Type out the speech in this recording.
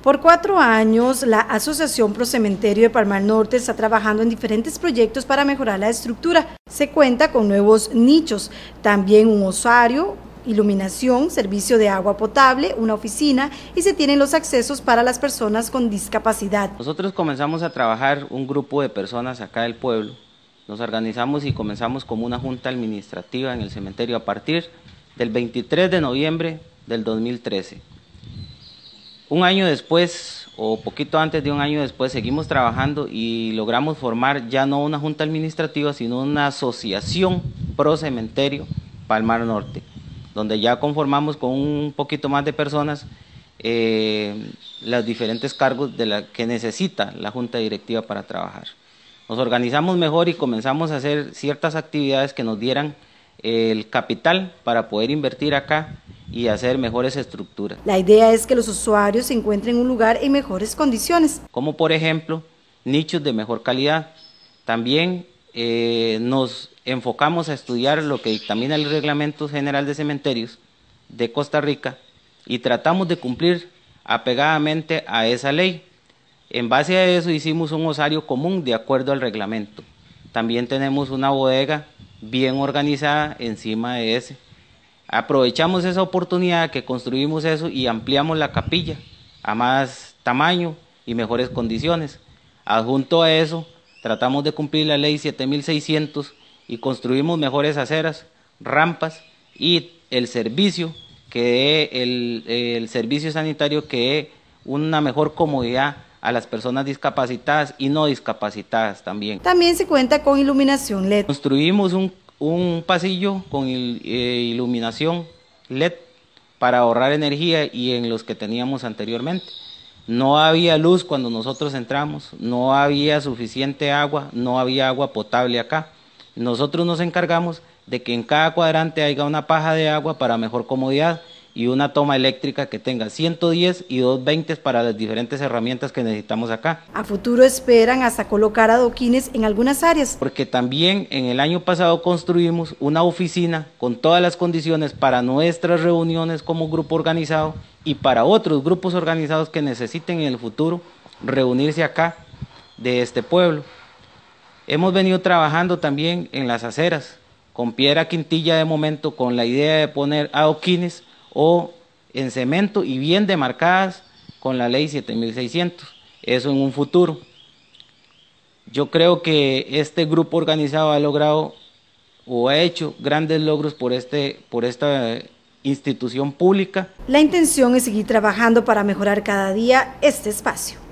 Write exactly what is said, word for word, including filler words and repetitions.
Por cuatro años, la Asociación Pro Cementerio de Palmar Norte está trabajando en diferentes proyectos para mejorar la estructura. Se cuenta con nuevos nichos, también un osario, iluminación, servicio de agua potable, una oficina y se tienen los accesos para las personas con discapacidad. Nosotros comenzamos a trabajar un grupo de personas acá del pueblo. Nos organizamos y comenzamos como una junta administrativa en el cementerio a partir del veintitrés de noviembre del dos mil trece. Un año después, o poquito antes de un año después, seguimos trabajando y logramos formar ya no una junta administrativa, sino una asociación pro cementerio Palmar Norte, donde ya conformamos con un poquito más de personas eh, los diferentes cargos de la que necesita la junta directiva para trabajar. Nos organizamos mejor y comenzamos a hacer ciertas actividades que nos dieran eh, el capital para poder invertir acá y hacer mejores estructuras. La idea es que los usuarios se encuentren en un lugar en mejores condiciones. Como por ejemplo, nichos de mejor calidad. También eh, nos enfocamos a estudiar lo que dictamina el Reglamento General de Cementerios de Costa Rica y tratamos de cumplir apegadamente a esa ley. En base a eso hicimos un osario común de acuerdo al reglamento. También tenemos una bodega bien organizada encima de ese. Aprovechamos esa oportunidad que construimos eso y ampliamos la capilla a más tamaño y mejores condiciones. Adjunto a eso, tratamos de cumplir la ley siete mil seiscientos y construimos mejores aceras, rampas y el servicio, que dé el, el servicio sanitario que dé una mejor comodidad a las personas discapacitadas y no discapacitadas también. También se cuenta con iluminación L E D. Construimos un un pasillo con il, eh, iluminación L E D para ahorrar energía y en los que teníamos anteriormente. No había luz cuando nosotros entramos, no había suficiente agua, no había agua potable acá. Nosotros nos encargamos de que en cada cuadrante haya una paja de agua para mejor comodidad y una toma eléctrica que tenga ciento diez y doscientos veinte para las diferentes herramientas que necesitamos acá. A futuro esperan hasta colocar adoquines en algunas áreas. Porque también en el año pasado construimos una oficina con todas las condiciones para nuestras reuniones como grupo organizado y para otros grupos organizados que necesiten en el futuro reunirse acá de este pueblo. Hemos venido trabajando también en las aceras, con piedra quintilla de momento, con la idea de poner adoquines o en cemento y bien demarcadas con la ley siete mil seiscientos, eso en un futuro. Yo creo que este grupo organizado ha logrado o ha hecho grandes logros por, este, por esta institución pública. La intención es seguir trabajando para mejorar cada día este espacio.